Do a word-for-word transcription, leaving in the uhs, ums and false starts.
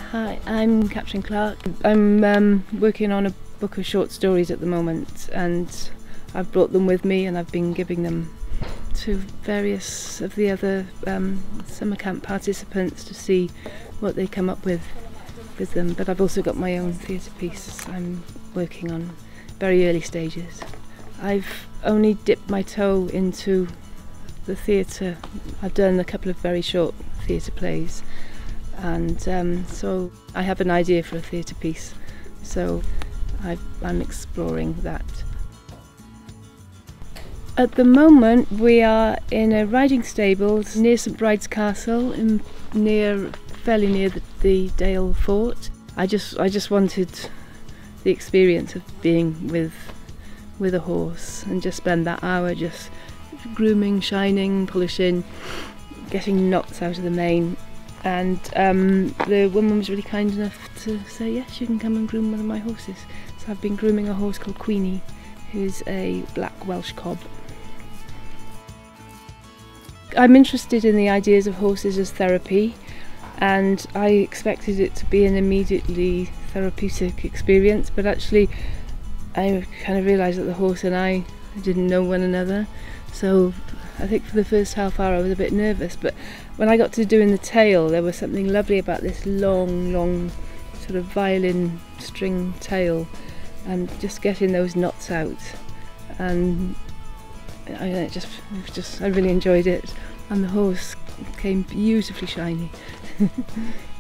Hi, I'm Catherine Clark. I'm um, working on a book of short stories at the moment, and I've brought them with me and I've been giving them to various of the other um, summer camp participants to see what they come up with with them. But I've also got my own theatre piece I'm working on, very early stages. I've only dipped my toe into the theatre. I've done a couple of very short theatre plays, and um, so I have an idea for a theatre piece, so I've, I'm exploring that. At the moment we are in a riding stables near St Bride's Castle, in, near, fairly near the, the Dale Fort. I just, I just wanted the experience of being with, with a horse and just spend that hour just grooming, shining, polishing, getting knots out of the mane. And um, the woman was really kind enough to say, yes, you can come and groom one of my horses. So I've been grooming a horse called Queenie, who's a black Welsh cob. I'm interested in the ideas of horses as therapy, and I expected it to be an immediately therapeutic experience, but actually I kind of realised that the horse and I didn't know one another. So I think for the first half hour I was a bit nervous, but when I got to doing the tail, there was something lovely about this long, long sort of violin string tail, and just getting those knots out. And I it just, it was just, I really enjoyed it, and the horse came beautifully shiny.